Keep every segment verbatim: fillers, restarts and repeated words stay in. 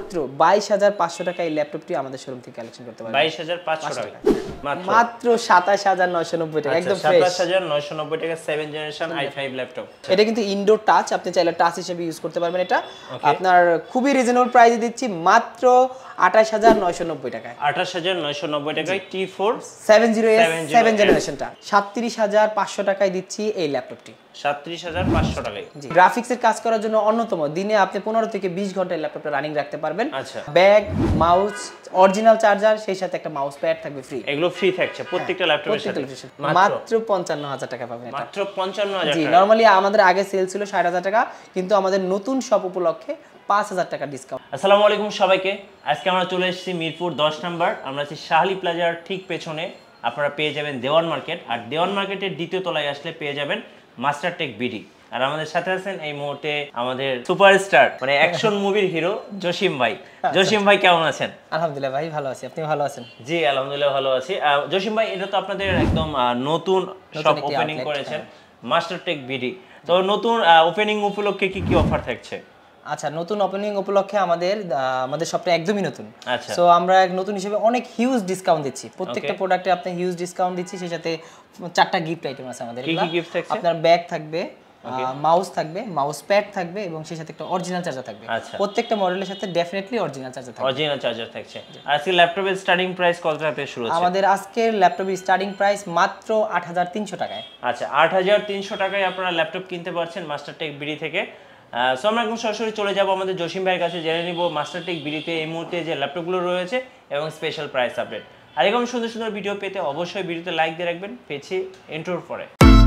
মাত্র বাইশ হাজার পাঁচশো টাকা এই ল্যাপটপটি আমাদের শোরুম থেকে কালেকশন করতে পারবেন। বাইশ হাজার পাঁচশো টাকা মাত্র সাতাশ হাজার নয়শো নব্বই টাকা, একদম ফ্রেশ। সাতাশ হাজার নয়শো নব্বই টাকা seven generation i five laptop. এটা কিন্তু ইনডোর টাচ, আপনি চাইলে টাচ হিসেবে ইউজ করতে পারবেন। এটা আপনার খুবই রিজনেবল প্রাইসে দিচ্ছি মাত্র আঠাশ হাজার নয়শো নব্বই টাকায়। আঠাশ হাজার নয়শো নব্বই টাকায় T four seven zero S seven জেনারেশনটা সাতত্রিশ হাজার পাঁচশো টাকায় দিচ্ছি এই ল্যাপটপটি। সাতত্রিশ হাজার পাঁচশো টাকায়। গ্রাফিক্সের কাজ করার জন্য অন্যতম, দিনে আপনি পনেরো থেকে বিশ ঘন্টা ল্যাপটপটা রানিং রাখতে পারবেন। আচ্ছা, ব্যাগ, মাউস, অরিজিনাল চার্জার, সেই সাথে একটা মাউস প্যাড থাকবে ফ্রি। এগুলো ফ্রি থাকছে প্রত্যেকটা ল্যাপটপের সাথে। মাত্র পঞ্চান্ন হাজার টাকা পাবেন। মাত্র পঞ্চান্ন হাজার টাকা। জি, নরমালি আমাদের আগে সেল ছিল ষাট হাজার টাকা, কিন্তু আমাদের নতুন শপ উপলক্ষে পাঁচ হাজার টাকা ডিসকাউন্ট। আসসালামু আলাইকুম সবাইকে, আজকে আমরা চলে এসেছি মিরপুর দশ নম্বর। আমরা আছি শাহলি প্লাজার ঠিক পেছনে। আপনারা পেয়ে যাবেন দেওয়ান মার্কেট, আর দেওয়ান মার্কেটের দ্বিতীয় তলায় আসলে পেয়ে যাবেন মাস্টার টেক বিডি। আর আমাদের সাথে আছেন এই মুহূর্তে আমাদের সুপারস্টার, মানে অ্যাকশন মুভির হিরো জসিম ভাই। জসিম ভাই কেমন আছেন? আলহামদুলিল্লাহ ভাই, ভালো আছি। আপনি ভালো আছেন? জি আলহামদুলিল্লাহ ভালো আছি। জসিম ভাই, এটা তো আপনাদের একদম নতুন শপ ওপেনিং করেছেন, মাস্টার টেক বিডি। তো নতুন ওপেনিং উপলক্ষে কি কি অফার থাকছে? আচ্ছা, নতুন ওপেনিং উপলক্ষে আমাদের আমাদের শপটা একদমই নতুন। আচ্ছা, সো আমরা এক নতুন হিসেবে অনেক হিউজ ডিসকাউন্ট দিচ্ছি, প্রত্যেকটা প্রোডাক্টে আপনি হিউজ ডিসকাউন্ট দিচ্ছি। সেই সাথে চারটা গিফট আইটেম আছে আমাদের। কি কি গিফট থাকছে? আপনার ব্যাগ থাকবে, মাউস থাকবে, মাউস প্যাড থাকবে, এবং সেই সাথে একটা অরিজিনাল চার্জার থাকবে। প্রত্যেকটা মডেলের সাথে ডেফিনেটলি অরিজিনাল চার্জার থাকবে। অরিজিনাল চার্জার থাকছে। আজকে ল্যাপটপের স্টার্টিং প্রাইস কত টাকা থেকে শুরু হচ্ছে? আমাদের আজকের ল্যাপটপের স্টার্টিং প্রাইস মাত্র আট হাজার তিনশো টাকায়। আচ্ছা, আট হাজার তিনশো টাকায় আপনারা ল্যাপটপ কিনতে পারছেন মাস্টার টেক বিডি থেকে। সো আমরা এখন সরাসরি চলে যাব আমাদের জসিম ভাইয়ের কাছে, জেনে নিব মাস্টার টেক বিডিতে এই মুহূর্তে যে ল্যাপটপগুলো রয়েছে এবং স্পেশাল প্রাইস আপডেট। আর এরকম সুন্দর সুন্দর ভিডিও পেতে অবশ্যই ভিডিওতে লাইক দিয়ে রাখবেন। পেয়েছি ইন্ট্রোর পরে।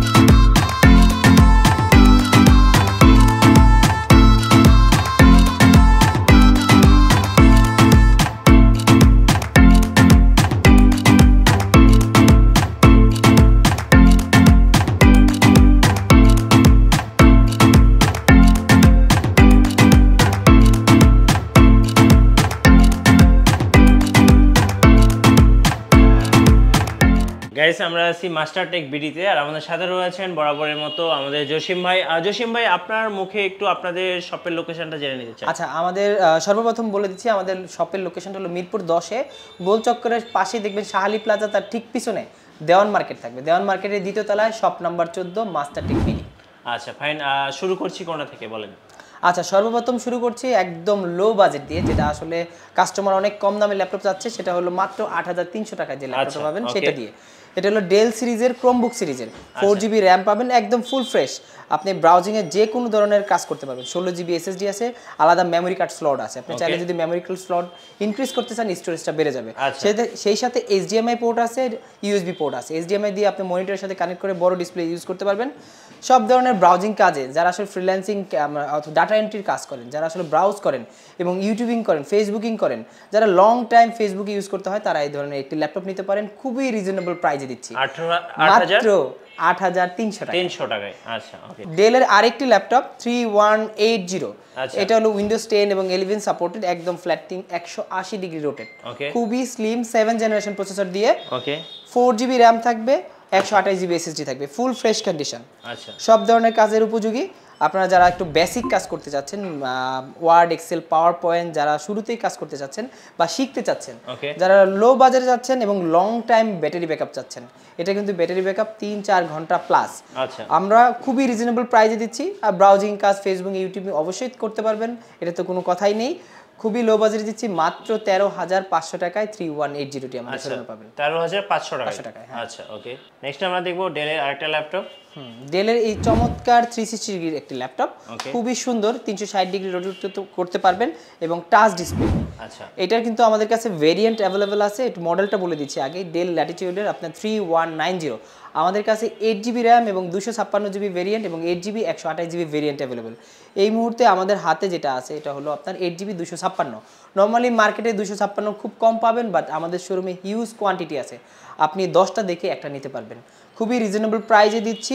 গাইস, আমরা আছি মাস্টার টেক বিডিতে, আর আমাদের সাথে রয়েছেন বরাবরের মতো আমাদের জসিম ভাই। জসিম ভাই, আপনার মুখে একটু আপনাদের শপের লোকেশনটা জেনে নিতে চাই। আচ্ছা, আমাদের সর্বপ্রথম বলে দিচ্ছি, আমাদের শপের লোকেশনটা হলো মিরপুর দশে, গোল চক্করের পাশে দেখবেন শাহলি প্লাজা, তার ঠিক পিছনে দেওয়ান মার্কেট থাকবে। দেওয়ান মার্কেটের দ্বিতীয় তলায় শপ নাম্বার চোদ্দ, মাস্টার টেক বিডি। আচ্ছা ফাইন, শুরু করছি কোনটা থেকে বলেন? আচ্ছা, সর্বপ্রথম শুরু করছি একদম লো বাজেট দিয়ে, যেটা আসলে কাস্টমার অনেক কম দামে ল্যাপটপ চাচ্ছে, সেটা হলো মাত্র আট হাজার তিনশো টাকায় যে ল্যাপটপ পাবেন সেটা দিয়ে। এটা হলো ডেল সিরিজের ক্রোমবুক সিরিজের, ফোর জিবি র্যাম পাবেন, একদম ফুল ফ্রেশ। আপনি ব্রাউজিংয়ে যে কোনো ধরনের কাজ করতে পারবেন। ষোলো জিবি এসএসডি আছে, আলাদা মেমোরি কার্ড স্লট আছে। আপনি চাইলে যদি মেমোরি কার্ড স্লট ইনক্রিজ করতে চান, স্টোরেজটা বেড়ে যাবে। সেই সাথে এইচডিএমআই পোর্ট আছে, ইউএসবি পোর্ট আছে। এইচডিএমআই দিয়ে আপনি মনিটরের সাথে কানেক্ট করে বড় ডিসপ্লে ইউজ করতে পারবেন। সব ধরনের ব্রাউজিং কাজে, যারা আসলে ফ্রিল্যান্সিং অথবা ডাটা এন্ট্রির কাজ করেন, যারা আসলে ব্রাউজ করেন এবং ইউটিউবিং করেন, ফেসবুকিং করেন, যারা লং টাইম ফেসবুকে ইউজ করতে হয়, তারা এই ধরনের একটি ল্যাপটপ নিতে পারেন। খুবই রিজনেবল প্রাইসে দিচ্ছি, মাত্র আট হাজার তিনশো টাকা। তিনশো টাকায়। আচ্ছা, ওকে। ডেলের আরেকটি laptop three one eight zero, এটা হলো উইন্ডোজ টেন এবং ইলেভেন সাপোর্টেড, একদম ফ্ল্যাটিং, একশো আশি ডিগ্রি রোটেট, খুবই স্লিম, সেভেন জেনারেশন প্রসেসর দিয়ে, ওকে, ফোর জিবি র্যাম থাকবে, একশো আঠাশ জিবি এসএসডি থাকবে, ফুল ফ্রেশ কন্ডিশন। আচ্ছা, সব ধরনের কাজের উপযোগী। আপনারা যারা একটু বেসিক কাজ করতে চাচ্ছেন, ওয়ার্ড, এক্সেল, পাওয়ার পয়েন্ট, যারা শুরুতেই কাজ করতে চাচ্ছেন বা শিখতে চাচ্ছেন, যারা লো বাজারে যাচ্ছেন এবং লং টাইম ব্যাটারি ব্যাকআপ চাচ্ছেন, এটা কিন্তু ব্যাটারি ব্যাকআপ তিন চার ঘন্টা প্লাস। আচ্ছা, আমরা খুবই রিজনেবল প্রাইসে দিচ্ছি। আর ব্রাউজিং কাজ ফেসবুক, ইউটিউব অবশ্যই করতে পারবেন, এটা তো কোনো কথাই নেই। খুবই লো বাজেটে দিচ্ছি মাত্র তেরো হাজার পাঁচশো টাকায় থ্রি ওয়ান এইট জিরোটি আমাদের শোরুমে পাবেন। তেরো হাজার পাঁচশো টাকায়। আচ্ছা, ওকে। নেক্সট আমরা দেখবো ডেলের আরেকটা ল্যাপটপ। ডেলের এই চমৎকার থ্রি সিক্সটি ডিগ্রির একটি ল্যাপটপ, খুবই সুন্দর, তিনশো ষাট ডিগ্রি রোটেট করতে পারবেন এবং টাচ ডিসপ্লে। আচ্ছা, এটার কিন্তু আমাদের কাছে ভেরিয়েন্ট অ্যাভেলেবেল আছে। একটু মডেলটা বলে দিচ্ছি আগে। ডেল ল্যাটিটিউডের আপনার থ্রি ওয়ান নাইন জিরো, আমাদের কাছে এইট জিবি র্যাম এবং দুশো ছাপ্পান্ন জিবি ভেরিয়েন্ট এবং এইট জিবি একশো আঠাশ জিবি ভেরিয়েন্ট অ্যাভেলেবেল। এই মুহূর্তে আমাদের হাতে যেটা আছে, এটা হলো আপনার এইট জিবি দুশো ছাপ্পান্ন। নর্মালি মার্কেটে দুশো ছাপ্পান্ন খুব কম পাবেন, বাট আমাদের শোরুমে হিউজ কোয়ান্টিটি আছে, আপনি দশটা দেখে একটা নিতে পারবেন। খুবই রিজনেবল প্রাইসে দিচ্ছি,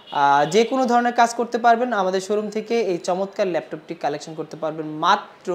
যে কোনো ধরনের কাজ করতে পারবেন। আমাদের শোরুম থেকে এই চমৎকার ল্যাপটপটি কালেকশন করতে পারবেন মাত্র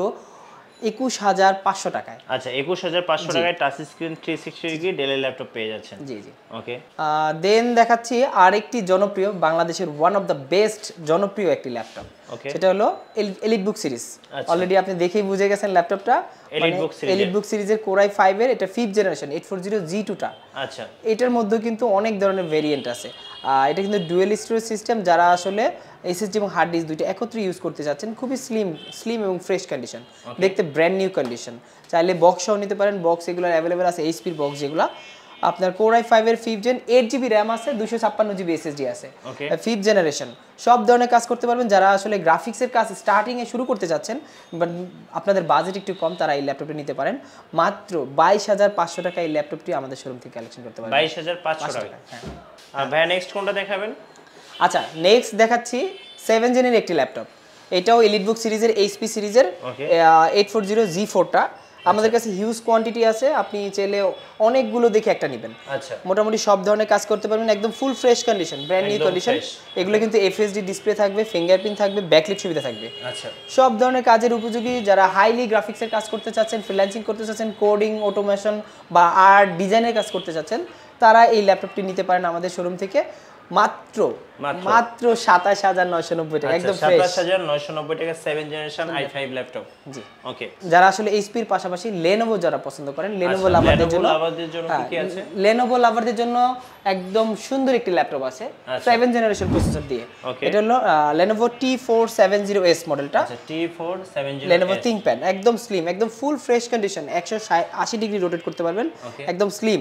একুশ হাজার পাঁচশো টাকায়। আচ্ছা, একুশ হাজার পাঁচশো টাকায় touch screen three sixty degree ডেলের ল্যাপটপ পেয়ে যাচ্ছেন। জি জি, ওকে। দেন দেখাচ্ছি আরেকটি জনপ্রিয়, বাংলাদেশের ওয়ান অফ দ্য বেস্ট জনপ্রিয় একটি ল্যাপটপ। সেটা হলো এলিট বুক সিরিজ। অলরেডি আপনি দেখেই বুঝে গেছেন ল্যাপটপটা EliteBook series, EliteBook সিরিজের কোর আই ফাইভ এর এটা fifth generation eight forty G two টা। আচ্ছা, এটার মধ্যে কিন্তু অনেক ধরনের ভেরিয়েন্ট আছে। এটা কিন্তু ডুয়েল স্টোরেজ সিস্টেম, যারা আসলে এসএসডি এবং হার্ড ডিস্ক দুইটা একত্রে ইউজ করতে যাচ্ছেন, খুবই স্লিম স্লিম এবং ফ্রেশ কন্ডিশন, দেখতে ব্র্যান্ড নিউ কন্ডিশন। চাইলে বক্সও নিতে পারেন, বক্স এগুলো অ্যাভেলেবেল আছে, এইচপির বক্স যেগুলো। আপনার কোর আই ফাইভ এর fifth gen, eight GB RAM আছে, দুশো ছাপ্পান্ন জিবি এসএসডি আছে, ফিফথ জেনারেশন। সব ধরনের কাজ করতে পারবেন। যারা আসলে গ্রাফিক্সের কাজ স্টার্টিং এ শুরু করতে যাচ্ছেন বাট আপনাদের বাজেট একটু কম, তারা এই ল্যাপটপটি নিতে পারেন। মাত্র বাইশ হাজার পাঁচশো টাকা এই ল্যাপটপটি আমাদের শোরুম থেকে কালেকশন করতে পারবেন। বাইশ হাজার পাঁচশো টাকা। হ্যাঁ, আর ভাই নেক্সট কোনটা দেখাবেন? আচ্ছা, নেক্সট দেখাচ্ছি সেভেন জেনের একটি ল্যাপটপ। এটাও এলিট বুক সিরিজের, এইচপি সিরিজের এইট ফোরটি জি ফোর টা। আমাদের কাছে হিউজ কোয়ান্টিটি আছে, আপনি চাইলে অনেকগুলো দেখে একটা নেবেন। আচ্ছা, মোটামুটি সব ধরনের কাজ করতে পারবেন, একদম full fresh condition, brand new condition. এগুলো কিন্তু এফএসডি ডিসপ্লে থাকবে, ফিঙ্গারপ্রিন্ট থাকবে, ব্যাকলিট সুবিধা থাকবে। আচ্ছা, সব ধরনের কাজের উপযোগী। যারা হাইলি গ্রাফিক্সের কাজ করতে চাচ্ছেন, ফ্রিল্যান্সিং করতে চাচ্ছেন, কোডিং, অটোমেশন বা আর্ট ডিজাইনের কাজ করতে চাচ্ছেন, তারা এই ল্যাপটপটি নিতে পারেন আমাদের শোরুম থেকে মাত্র মাত্র সাতাশ হাজার নয়শো নব্বই টাকা, একদম ফ্রেশ। সাতাশ হাজার নয়শো নব্বই টাকা seven generation i five laptop. জি, ওকে। যারা আসলে এইচপি এর পাশাপাশি লেনোভো যারা পছন্দ করেন, লেনোভো লাভারদের জন্য লাভারদের জন্য কি আছে? লেনোভো লাভারদের জন্য একদম সুন্দর একটি ল্যাপটপ আছে সেভেন জেনারেশন প্রসেসর দিয়ে। এটা হলো Lenovo T four seventy S মডেলটা। আচ্ছা, T four seventy Lenovo ThinkPad, একদম স্লিম, একদম ফুল ফ্রেশ কন্ডিশন, একশো আশি ডিগ্রি রোটেট করতে পারবেন, একদম স্লিম,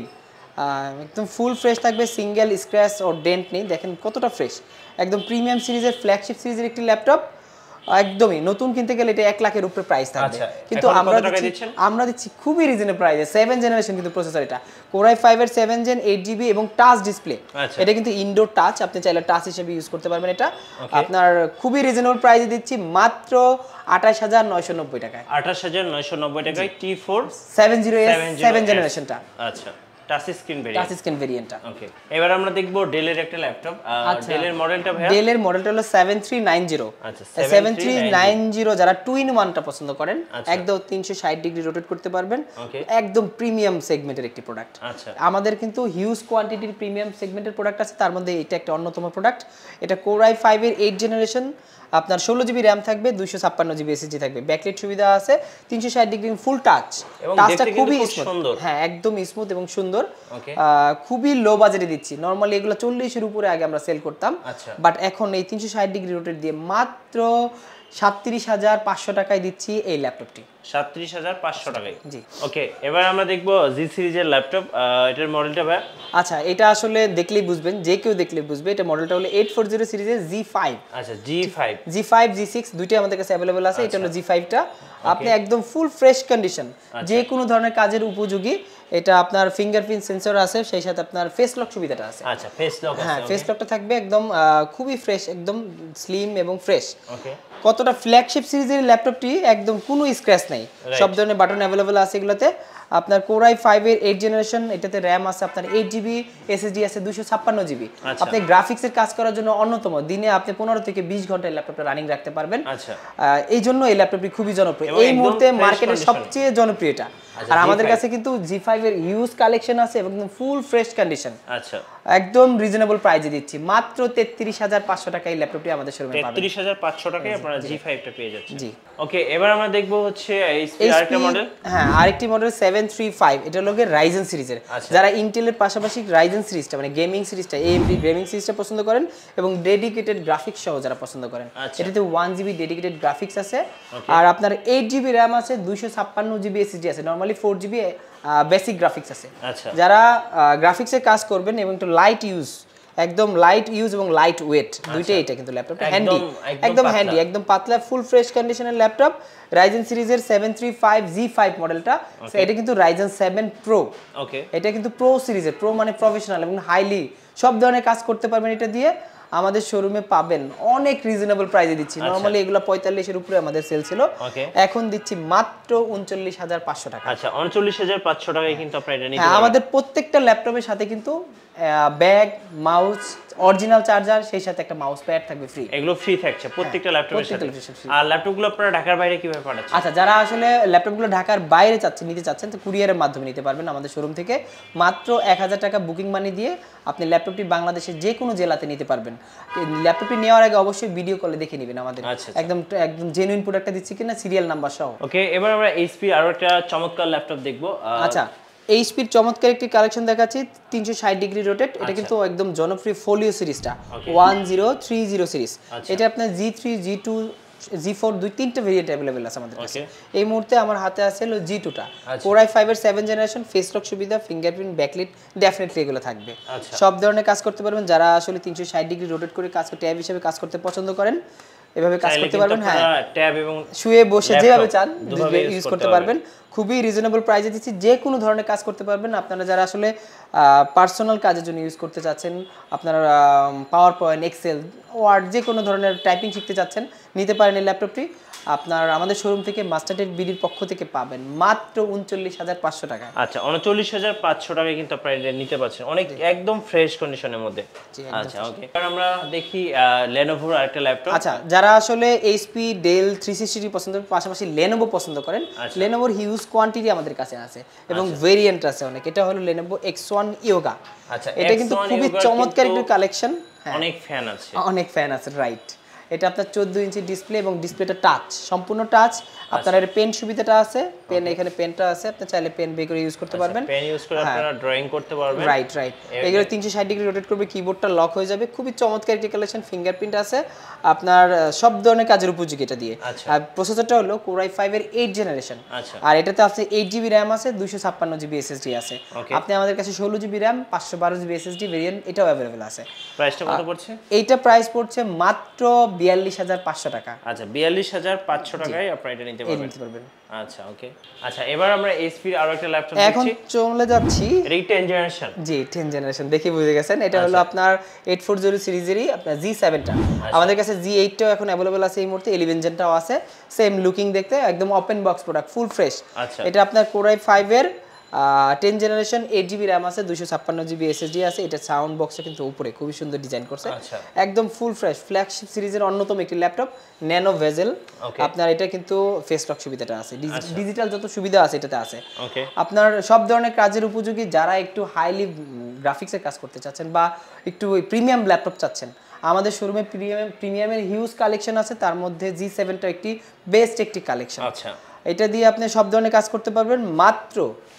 একদম ফুল ফ্রেশ থাকবে, সিঙ্গেল স্ক্র্যাচ ও ডেন্ট নেই। দেখেন কতটা ফ্রেশ, একদম প্রিমিয়াম সিরিজের, ফ্ল্যাগশিপ সিরিজের একটি ল্যাপটপ। একদমই নতুন কিনতে গেলে এটা এক লাখের উপরে প্রাইস থাকবে, কিন্তু আমরা দিচ্ছি আমরা দিচ্ছি খুবই রিজনেবল প্রাইসে। সেভেন জেনারেশন কিন্তু প্রসেসর, এটা কোর আই ফাইভ এর সেভেন জেন, এইট জিবি এবং টাচ ডিসপ্লে। এটা কিন্তু ইনডোর টাচ, আপনি চাইলে টাচ হিসেবে ইউজ করতে পারবেন। এটা আপনার খুবই রিজনেবল প্রাইসে দিচ্ছি মাত্র আঠাশ হাজার নয়শো নব্বই টাকায়। আঠাশ হাজার নয়শো নব্বই টাকায় T four seventy S seven জেনারেশনটা। আচ্ছা, touch screen variant, touch screen ভেরিয়েন্টটা। ওকে, এবার আমরা দেখব ডেলের একটা ল্যাপটপ। ডেলের মডেলটা ভাই, ডেলের মডেলটা হলো সেভেন থ্রি নাইন জিরো। আচ্ছা, সেভেন থ্রি নাইন জিরো যারা টু ইন ওয়ান টা পছন্দ করেন, একদম তিনশো ষাট ডিগ্রি রোটেট করতে পারবেন, একদম প্রিমিয়াম সেগমেন্টের একটি প্রোডাক্ট। আচ্ছা, আমাদের কিন্তু হিউজ কোয়ান্টিটির প্রিমিয়াম সেগমেন্টের প্রোডাক্ট আছে, তার মধ্যে এটা একটা অন্যতম প্রোডাক্ট। এটা কোর আই ফাইভ এর এইট জেনারেশন, আপনার ষোলো জিবি র্যাম থাকবে, দুইশো ছাপ্পান্ন জিবি এসএসডি থাকবে, ব্যাকলাইট সুবিধা আছে, তিনশো ষাট ডিগ্রি ফুল টাচ। টাচটা খুবই সুন্দর, হ্যাঁ একদম স্মুথ এবং সুন্দর। খুবই লো বাজেটে দিচ্ছি। নরমালি এগুলো চল্লিশের উপরে আগে আমরা সেল করতাম, বাট এখন এই তিনশো ষাট ডিগ্রি রোটেট দিয়ে মাত্র সাতত্রিশ হাজার পাঁচশো টাকায় দিচ্ছি এই ল্যাপটপটি। সাতত্রিশ হাজার পাঁচশো টাকায়। জি, ওকে। এবার আমরা দেখব জি সিরিজের ল্যাপটপ। এটার মডেলটা ভাই? আচ্ছা, এটা আসলে দেখলেই বুঝবেন, যে কেউ দেখলেই বুঝবে। এটা মডেলটা হলো এইট ফোরটি সিরিজের জি ফাইভ। আচ্ছা, G five G five G six দুইটাই আমাদের কাছে अवेलेबल আছে। এটা হলো জি ফাইভ টা। আপনি একদম ফুল ফ্রেশ কন্ডিশন, যে কোনো ধরনের কাজের উপযোগী। এটা আপনার ফিঙ্গারপ্রিন্ট সেন্সর আছে, সেই সাথে আপনার ফেস লক সুবিধাটা আছে। আচ্ছা, ফেস লক আছে। হ্যাঁ, ফেস লকটা থাকবে, একদম খুবই ফ্রেশ, একদম স্লিম এবং ফ্রেশ। ওকে। কতটা ফ্ল্যাগশিপ সিরিজের ল্যাপটপটি, একদম কোনো স্ক্র্যাচ নাই, সব ধরনের বাটন অ্যাভেলেবল আছে এগুলোতে। আপনার কোর আই ফাইভ এর এইট জেনারেশন, এটাতে র্যাম আছে আপনার এইট জিবি, এসএসডি আছে দুইশো ছাপ্পান্ন জিবি। আপনি গ্রাফিক্সের কাজ করার জন্য অন্যতম, দিনে আপনি পনেরো থেকে বিশ ঘন্টা এই ল্যাপটপটা রানিং রাখতে পারবেন। আচ্ছা, এই জন্য এই ল্যাপটপটি খুবই জনপ্রিয়, এই মুহূর্তে মার্কেটের সবচেয়ে জনপ্রিয় এটা। আর আমাদের কাছে কিন্তু জি ফাইভ এর হিউজ কালেকশন আছে এবং ফুল ফ্রেশ কন্ডিশন। আচ্ছা, একদম রিজনেবল প্রাইসে দিচ্ছি মাত্র তেত্রিশ হাজার পাঁচশো টাকা এই ল্যাপটপটি আমাদের শোরুমে পাবেন। তেত্রিশ হাজার পাঁচশো টাকায় আপনারা জি ফাইভ টা পেয়ে যাচ্ছেন। জি, ওকে। এবার আমরা দেখব হচ্ছে এইচপি আরেকটা মডেল। হ্যাঁ, আরেকটি মডেল সেভেন থ্রি ফাইভ। এটা হলো রাইজেন সিরিজের। যারা ইন্টেলের পাশাপাশি রাইজেন সিরিজটা মানে গেমিং সিরিজটা, এএমডি গেমিং সিরিজটা পছন্দ করেন এবং ডেডিকেটেড গ্রাফিক্স সহ যারা পছন্দ করেন, এটাতে ওয়ান জিবি ডেডিকেটেড গ্রাফিক্স আছে। আর আপনার এইট জিবি র্যাম আছে, দুইশো ছাপ্পান্ন জিবি এসএসডি আছে, normally four GB basic graphics আছে। যারা গ্রাফিক্সের কাজ করবেন এবং একটু লাইট ইউজ, একদম লাইট ইউজ এবং লাইট ওয়েট দুইটাই, এটা কিন্তু ল্যাপটপটা হ্যান্ডি, একদম হ্যান্ডি, একদম পাতলা, ফুল ফ্রেশ কন্ডিশনের ল্যাপটপ। রাইজেন সিরিজের seven three five G five মডেলটা, এটা কিন্তু রাইজেন সেভেন প্রো। ওকে, এটা কিন্তু প্রো সিরিজের, প্রো মানে প্রফেশনাল এবং হাইলি সব ধরনের কাজ করতে পারবেন এটা দিয়ে। আমাদের শোরুমে পাবেন অনেক রিজনেবল প্রাইসে দিচ্ছি। নরমালি এগুলো পঁয়তাল্লিশের উপরে আমাদের সেল ছিল, এখন দিচ্ছি মাত্র উনচল্লিশ হাজার পাঁচশো টাকা। আচ্ছা, উনচল্লিশ হাজার পাঁচশো টাকায় কিন্তু আপনারা এটা নিতে পারবেন। আমাদের প্রত্যেকটা ল্যাপটপের সাথে কিন্তু ব্যাগ, মাউস, অরিজিনাল চার্জার, সেই সাথে একটা মাউস প্যাড থাকবে ফ্রি। এগুলো ফ্রি থাকছে প্রত্যেকটা ল্যাপটপের সাথে। আর ল্যাপটপগুলো আপনারা ঢাকার বাইরে কিভাবে পাঠাচ্ছেন? আচ্ছা, যারা আসলে ল্যাপটপগুলো ঢাকার বাইরে চাচ্ছেন নিতে চাচ্ছেন তো কুরিয়ারের মাধ্যমে নিতে পারবেন আমাদের শোরুম থেকে। মাত্র এক হাজার টাকা বুকিং মানি দিয়ে আপনি ল্যাপটপটি বাংলাদেশের যে কোনো জেলাতে নিতে পারবেন। ল্যাপটপটি নেওয়ার আগে অবশ্যই ভিডিও কলে দেখে নেবেন আমাদের একদম একদম জেনুইন প্রোডাক্টটা দিচ্ছি কিনা, সিরিয়াল নাম্বার সহ। ওকে, এবার আমরা এইচপি আরো একটা চমৎকার ল্যাপটপ দেখবো। আচ্ছা, এইচপির চমৎকার একটি কালেকশন দেখাচ্ছি, তিনশো ষাট ডিগ্রি রোটেট। এটা কিন্তু একদম জনপ্রিয় ফোলিও সিরিজটা, one zero three zero series. এটা আপনার G three, G two, G four দুই তিনটা ভেরিয়েন্ট অ্যাভেলেবেল আছে আমাদের কাছে। এই মুহূর্তে আমার হাতে আছে হলো জি টুটা, কোর আই ফাইভ এর সেভেন জেনারেশন, ফেস লক সুবিধা, ফিঙ্গারপ্রিন্ট, ব্যাকলিট, ডেফিনেটলি এগুলো থাকবে। সব ধরনের কাজ করতে পারবেন। যারা আসলে তিনশো ষাট ডিগ্রি রোটেট করে কাজ করতে ট্যাব হিসেবে কাজ করতে পছন্দ করেন, এভাবে কাজ করতে পারবেন। হ্যাঁ, ট্যাব এবং শুয়ে বসে যেভাবে চান ইউজ করতে পারবেন। খুবই রিজনেবল প্রাইসে দিচ্ছি, যে কোনো ধরনের কাজ করতে পারবেন। আপনারা যারা আসলে পার্সোনাল কাজের জন্য ইউজ করতে চাচ্ছেন, আপনারা পাওয়ার পয়েন্ট, এক্সেল, ওয়ার্ড যে কোনো ধরনের টাইপিং শিখতে চাচ্ছেন, নিতে পারেন এই ল্যাপটপটি। আপনার আমাদের শোরুম থেকে মাস্টারটেক বিডির পক্ষ থেকে পাবেন মাত্র উনচল্লিশ হাজার পাঁচশো টাকা। আচ্ছা, উনচল্লিশ হাজার পাঁচশো টাকায় কিন্তু আপনারা এটা নিতে পারছেন, অনেক একদম ফ্রেশ কন্ডিশনের মধ্যে। আচ্ছা, ওকে, এবার আমরা দেখি লেনোভোর আরেকটা ল্যাপটপ। আচ্ছা, যারা আসলে এইচপি, ডেল, থ্রি সিক্সটি পছন্দ করেন, পাশাপাশি লেনোভো পছন্দ করেন, লেনোভোর হিউজ কোয়ান্টিটি আমাদের কাছে আছে এবং ভেরিয়েন্ট আছে অনেক। এটা হলো লেনোভো এক্স ওয়ান ইয়োগা। আচ্ছা, এটা কিন্তু খুবই চমৎকার একটা কালেকশন। অনেক ফ্যান আছে, অনেক ফ্যান আছে, রাইট। এটা আপনার চোদ্দ ইঞ্চি ডিসপ্লে এবং ডিসপ্লেটা টাচ, সম্পূর্ণ টাচ। আপনার এর পেন সুবিধাটা আছে, পেন এখানে পেনটা আছে, আপনি চাইলে পেন বের করে ইউজ করতে পারবেন, পেন ইউজ করে আপনারা ড্রয়িং করতে পারবেন। রাইট রাইট এগুলো তিনশো ষাট ডিগ্রি রোটেট করবে, কিবোর্ডটা লক হয়ে যাবে। খুবই চমৎকার একটি কালেকশন, ফিঙ্গারপ্রিন্ট আছে, আপনার সব ধরনের কাজের উপযোগী এটা দিয়ে। আর প্রসেসরটা হলো কোর আই ফাইভ এর এইট জেনারেশন, আর এটাতে আছে এইট জিবি র্যাম আছে, দুইশো ছাপ্পান্ন জিবি এসএসডি আছে। আপনি আমাদের কাছে ষোলো জিবি র্যাম, পাঁচশো বারো জিবি এসএসডি ভেরিয়েন্ট এটাও অ্যাভেলেবেল আছে। প্রাইসটা কত পড়ছে? এইটা প্রাইস পড়ছে মাত্র বিয়াল্লিশ হাজার পাঁচশো টাকা। আচ্ছা, বিয়াল্লিশ হাজার পাঁচশো টাকায় আপনারা এটা নিতে পারবেন। আচ্ছা, ওকে। আচ্ছা, এবার আমরা এইচপির আরো একটা ল্যাপটপ দেখছি। এখন চলে যাচ্ছি, এটা কি টেন জেনারেশন? জি, টেন জেনারেশন দেখে বুঝে গেছেন। এটা হলো আপনার এইট ফোরটি সিরিজেরই আপনার জি সেভেনটা। আমাদের কাছে জি এইটটাও এখন অ্যাভেলেবল আছে এই মুহূর্তে, ইলেভেন জেনটাও আছে। সেম লুকিং দেখতে, একদম open box product, full fresh. এটা আপনার কোর আই ফাইভ এর ten generation, eight GB RAM আছে, দুইশো ছাপ্পান্ন জিবি এসএসডি আছে। এটা সাউন্ড বক্সটা কিন্তু উপরে খুবই সুন্দর ডিজাইন করছে, একদম ফুল ফ্রেশ। ফ্ল্যাগশিপ সিরিজের অন্যতম একটি ল্যাপটপ, ন্যানো ভেজেল। আপনার এটা কিন্তু ফেস লক সুবিধাটা আছে, ডিজিটাল যত সুবিধা আছে এটাতে আছে। আপনার সব ধরনের কাজের উপযোগী। যারা একটু হাইলি গ্রাফিক্সের কাজ করতে চাচ্ছেন বা একটু প্রিমিয়াম ল্যাপটপ চাচ্ছেন, আমাদের শোরুমে প্রিমিয়াম প্রিমিয়ামের হিউজ কালেকশন আছে। তার মধ্যে জি সেভেনটা একটি বেস্ট একটি কালেকশন। আচ্ছা, এটা দিয়ে আপনি সব ধরনের কাজ করতে পারবেন মাত্র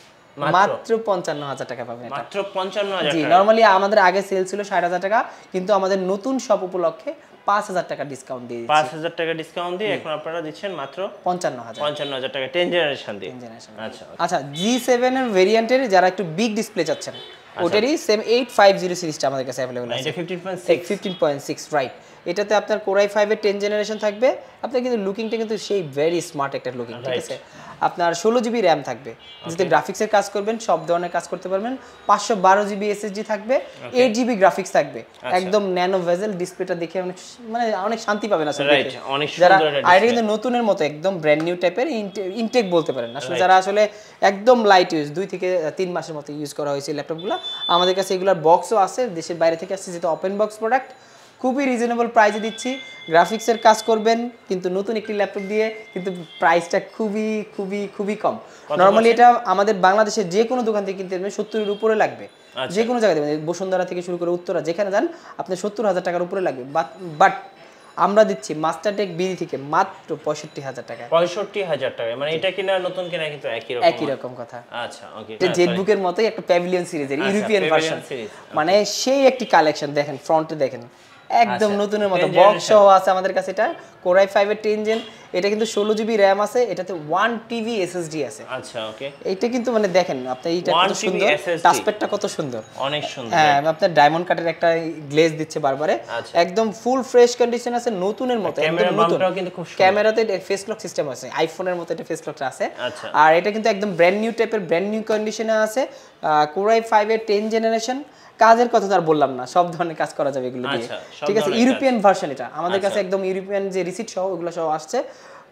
মাত্র পঞ্চান্ন হাজার টাকা পাবেন। মাত্র পঞ্চান্ন হাজার। জি, নরমালি আমাদের আগে সেল ছিল ষাট হাজার টাকা, কিন্তু আমাদের নতুন সব উপলক্ষে পাঁচ হাজার টাকা ডিসকাউন্ট দিয়ে দিচ্ছি। পাঁচ হাজার টাকা ডিসকাউন্ট দিয়ে এখন আপনারা দিচ্ছেন মাত্র পঞ্চান্ন হাজার পঞ্চান্ন হাজার টাকা টেন জেনারেশন দিয়ে। আচ্ছা আচ্ছা, জি সেভেন এর ভেরিয়েন্টের যারা একটু বিগ ডিসপ্লে চাচ্ছেন, ওটারই সেম এইট ফাইভটি সিরিজটা আমাদের কাছে अवेलेबल আছে। এটা fifteen point six fifteen point six, right. এটাতে আপনার কোর আই ফাইভ এর টেন জেনারেশন থাকবে। আপনার কিন্তু লুকিংটা কিন্তু সেই ভেরি স্মার্ট একটা লুকিং, ঠিক আছে। আপনার ষোলো জিবি র্যাম থাকবে, যেটা গ্রাফিক্সের কাজ করবেন, সব ধরনের কাজ করতে পারবেন। পাঁচশো বারো জিবি এসএসডি থাকবে, এইট জিবি গ্রাফিক্স থাকবে। একদম ন্যানো ভেজেল ডিসপ্লেটা দেখে অনেক মানে অনেক শান্তি পাবেন আসলে। যারা আর এটা কিন্তু নতুনের মতো একদম ব্র্যান্ড নিউ টাইপের ইনটেক বলতে পারেন আসলে। যারা আসলে একদম লাইট ইউজ, দুই থেকে তিন মাসের মতো ইউজ করা হয়েছে ল্যাপটপগুলো। আমাদের কাছে এগুলোর বক্সও আছে, দেশের বাইরে থেকে আসছে, যেটা ওপেন বক্স প্রোডাক্ট। খুবই রিজনেবল প্রাইসে দিচ্ছি। গ্রাফিক্সের কাজ করবেন কিন্তু নতুন একটি ল্যাপটপ দিয়ে, কিন্তু প্রাইসটা খুবই খুবই খুবই কম। নরমালি এটা আমাদের বাংলাদেশের যে কোনো দোকান থেকে কিনতে সত্তরের উপরে লাগবে, যে কোনো জায়গায় দেবেন, বসুন্ধরা থেকে শুরু করে উত্তরা যেখানে যান আপনি সত্তর হাজার টাকার উপরে লাগবে। বাট আমরা দিচ্ছি মাস্টারটেক বিডি থেকে মাত্র পঁয়ষট্টি হাজার টাকা। পঁয়ষট্টি হাজার টাকা, মানে এটা কিনা নতুন কিনা কিন্তু একই রকম একই রকম কথা। আচ্ছা, ওকে। এটা জেটবুকের মতোই একটা প্যাভিলিয়ন সিরিজের ইউরোপিয়ান ভার্সন, মানে সেই একটি কালেকশন। দেখেন ফ্রন্টে দেখেন একদম নতুনের মতো বক্স সহ আছে আমাদের কাছে। এটা কোর আই ফাইভ এর টেন জেন, এটা কিন্তু ষোলো জিবি র্যাম আছে, এটাতে ওয়ান টিবি এসএসডি আছে। আচ্ছা, ওকে। এইটা কিন্তু মানে দেখেন আপনি, এইটা কত সুন্দর, টাচপ্যাডটা কত সুন্দর, অনেক সুন্দর। হ্যাঁ, আপনার ডায়মন্ড কাটের একটা গ্লেজ দিচ্ছে বারবারে। একদম ফুল ফ্রেশ কন্ডিশন আছে, নতুনের মতো একদম নতুন। ক্যামেরাতে ফেস লক সিস্টেম আছে, আইফোনের মতো এটা ফেস লকটা আছে। আর এটা কিন্তু একদম ব্র্যান্ড নিউ টাইপের, ব্র্যান্ড নিউ কন্ডিশনে আছে। কোর আই ফাইভ এর টেন জেনারেশন। কাজের কথা তো আর বললাম না, সব ধরনের কাজ করা যাবে এগুলো দিয়ে, ঠিক আছে। ইউরোপিয়ান ভার্সন এটা আমাদের কাছে, একদম ইউরোপিয়ান যে রিসিট সহ ওগুলো সহ আসছে।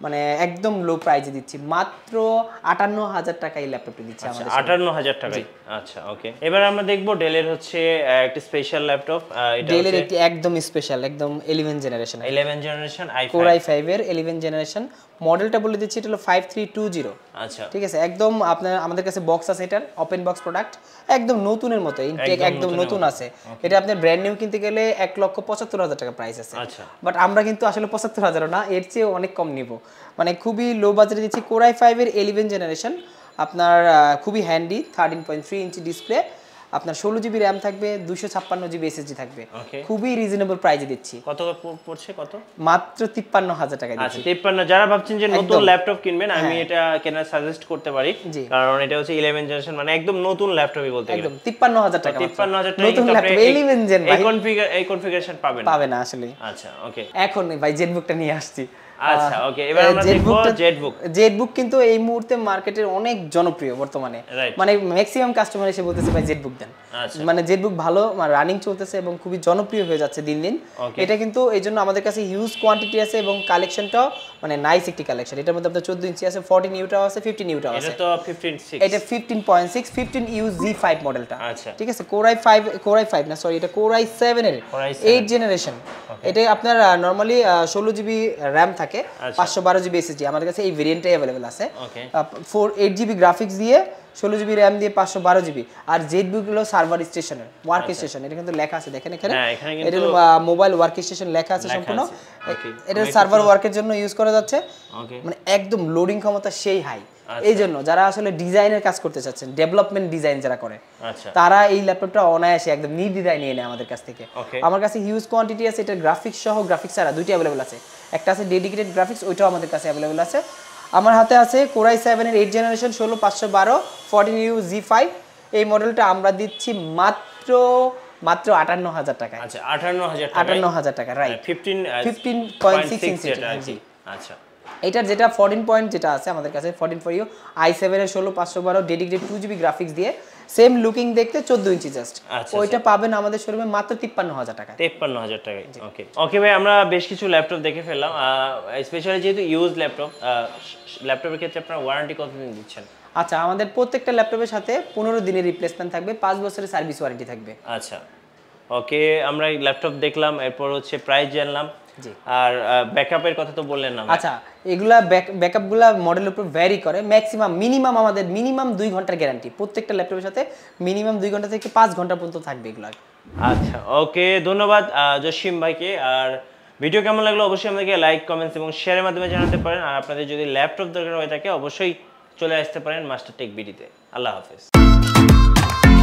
মানে একদম লো প্রাইসে দিচ্ছি, মাত্র আটান্ন হাজার টাকা এই ল্যাপটপটি দিচ্ছি আমাদের। আটান্ন হাজার টাকায়, আচ্ছা ওকে। এবার আমরা দেখবো ডেলের হচ্ছে একটা স্পেশাল ল্যাপটপ, এটা ডেলের একটি একদম স্পেশাল, একদম eleven generation, eleven generation i five core i five এর ইলেভেন জেনারেশন। মডেলটা বলে দিচ্ছি, এটা হলো ফাইভ থ্রি টু জিরো। আচ্ছা ঠিক আছে, একদম আপনার আমাদের কাছে বক্স আছে, এটার ওপেন বক্স প্রোডাক্ট, একদম নতুনের মতো, ইনটেক একদম নতুন আছে। এটা আপনার ব্র্যান্ড নিউ কিনতে গেলে এক লক্ষ পঁচাত্তর হাজার টাকা প্রাইস আছে। আচ্ছা, বাট আমরা কিন্তু আসলে পঁচাত্তর হাজারও না, এর চেয়ে অনেক কম নিব, মানে খুবই লো বাজেটে দিচ্ছি। কোর আই ফাইভ এর ইলেভেন জেনারেশন, আপনার খুবই handy, thirteen point three inch display, আপনার ষোলো জিবি র্যাম থাকবে, দুশো ছাপ্পান্ন জিবি এসএসডি থাকবে, খুবই রিজনেবল প্রাইসে দিচ্ছি। কত পড়ছে? কত? মাত্র তিপ্পান্ন হাজার টাকা দিচ্ছি। আচ্ছা তিপ্পান্ন। যারা ভাবছেন যে নতুন ল্যাপটপ কিনবেন, আমি এটা কেনার সাজেস্ট করতে পারি, কারণ এটা হচ্ছে ইলেভেন জেনারেশন, মানে একদম নতুন ল্যাপটপই বলতে গেলে। একদম তিপ্পান্ন হাজার টাকা, তিপ্পান্ন হাজার টাকা নতুন ল্যাপটপ ইলেভেন জেন, এই কনফিগার এই কনফিগারেশন পাবেন পাবে না আসলে। আচ্ছা ওকে, এখন ভাই জেটবুকটা নিয়ে আসছি। আচ্ছা ওকে, এবার আমরা দেখব জেটবুক। জেটবুক কিন্তু এই মুহূর্তে মার্কেটের অনেক জনপ্রিয় বর্তমানে, মানে ম্যাক্সিমাম কাস্টমার এসে বলতেছে ভাই জেটবুক দেন, মানে জেটবুক ভালো রানিং চলতেছে এবং খুবই জনপ্রিয় হয়ে যাচ্ছে দিন দিন। এটা কিন্তু এই জন্য আমাদের কাছে হিউজ কোয়ান্টিটি আছে এবং কালেকশনটাও মানে নাইস একটি কালেকশন। এটার মধ্যে আপনার চোদ্দ ইঞ্চি আছে, ফোরটিন ইউটাও আছে, ফিফটিন ইউটাও আছে। এটা তো ফিফটিন সিক্স, এটা fifteen point six, fifteen U G five মডেলটা। আচ্ছা ঠিক আছে, core i five, core i five না সরি, এটা কোর আই সেভেন এর এইট জেনারেশন। এটা আপনার নরমালি ষোলো জিবি র্যাম থাকে, পাঁচশো বারো জিবি এসএসডি, আমাদের কাছে এই ভেরিয়েন্টটাই অ্যাভেলেবেল আছে। ফোর এইট জিবি গ্রাফিক্স দিয়ে, ষোলো জিবি র্যাম দিয়ে, পাঁচশো বারো জিবি। আর জেটবুক হলো সার্ভার স্টেশনের ওয়ার্ক স্টেশন, এটা কিন্তু লেখা আছে দেখেন এখানে, এটা মোবাইল ওয়ার্ক স্টেশন লেখা আছে সম্পূর্ণ। এটা সার্ভার ওয়ার্কের জন্য ইউজ করা যাচ্ছে, মানে একদম লোডিং ক্ষমতা সেই হাই। এই জন্য যারা আসলে ডিজাইনের কাজ করতে চাচ্ছেন, ডেভেলপমেন্ট ডিজাইন যারা করে, তারা এই ল্যাপটপটা অনায়াসে একদম নির্দ্বিধায় নিয়ে নেয় আমাদের কাছ থেকে। আমার কাছে হিউজ কোয়ান্টিটি আছে, এটা গ্রাফিক্স সহ গ্রাফিক্স ছাড়া দুইটি অ্যাভেলেবল আছে, একটা আছে ডেডিকেটেড গ্রাফিক্স, ওইটাও আমাদের কাছে অ্যাভেলেবল আছে। আমার হাতে আছে কোর আই সেভেন এর এইট জেনারেশন, ষোলো পাঁচশো বারো, ফোরটিন ইউ জি ফাইভ। এই মডেলটা আমরা দিচ্ছি মাত্র মাত্র আটান্ন হাজার টাকা। আচ্ছা আটান্ন হাজার টাকা, আটান্ন হাজার টাকা, right. Fifteen fifteen point six inch. আচ্ছা, এটার যেটা ফোরটিন পয়েন্ট যেটা আছে আমাদের কাছে, fourteen for U i seven এর ষোলো পাঁচশো বারো ডেডিকেটেড টু জিবি গ্রাফিক্স দিয়ে, সেম লুকিং দেখতে, চোদ্দ ইঞ্চি জাস্ট। ওইটা পাবেন আমাদের শোরুমে মাত্র তিপ্পান্ন হাজার টাকা। তিপ্পান্ন হাজার টাকায়। ওকে ওকে ভাই, আমরা বেশ কিছু ল্যাপটপ দেখে ফেললাম, স্পেশালি যেহেতু ইউজ ল্যাপটপ, ল্যাপটপের ক্ষেত্রে আপনারা ওয়ারেন্টি কতদিন দিচ্ছেন? আচ্ছা, আমাদের প্রত্যেকটা ল্যাপটপের সাথে পনেরো দিনের রিপ্লেসমেন্ট থাকবে, পাঁচ বছরের সার্ভিস ওয়ারেন্টি থাকবে। আচ্ছা ওকে, আমরা ল্যাপটপ দেখলাম, এরপর হচ্ছে প্রাইস জানলাম, আর ব্যাকআপের কথা তো বললেন না। আচ্ছা, এগুলা ব্যাকআপগুলা মডেলের উপর ভ্যারি করে, ম্যাক্সিমাম মিনিমাম আমাদের মিনিমাম দুই ঘন্টার গ্যারান্টি, প্রত্যেকটা ল্যাপটপের সাথে মিনিমাম দুই ঘন্টা থেকে পাঁচ ঘন্টা পর্যন্ত থাকবে এগুলা। আচ্ছা ওকে, ধন্যবাদ জসিম ভাইকে। আর ভিডিও কেমন লাগলো অবশ্যই আমাদেরকে লাইক, কমেন্টস এবং শেয়ারের মাধ্যমে জানাতে পারেন। আর আপনাদের যদি ল্যাপটপ দরকার হয়ে থাকে অবশ্যই চলে আসতে পারেন মাস্টার টেক বিডিতে। আল্লাহ হাফেজ।